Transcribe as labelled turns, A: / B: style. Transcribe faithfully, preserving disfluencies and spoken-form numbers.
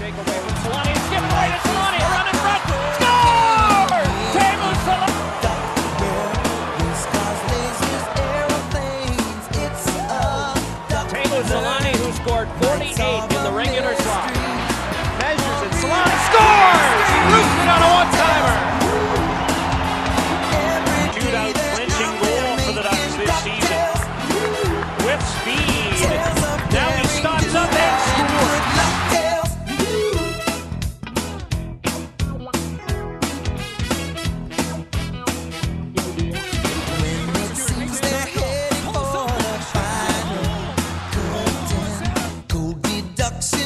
A: breakaway from Selanne. Skip right at Selanne. Run in front. Score! Teemu Selänne. Teemu Selänne, who scored forty-eight in the regular slot. Measures it. Selanne scores! He roofs it on a one-timer. Shootout clinching goal for the Ducks this season. With speed. Now he stops up and scores.
B: Ducks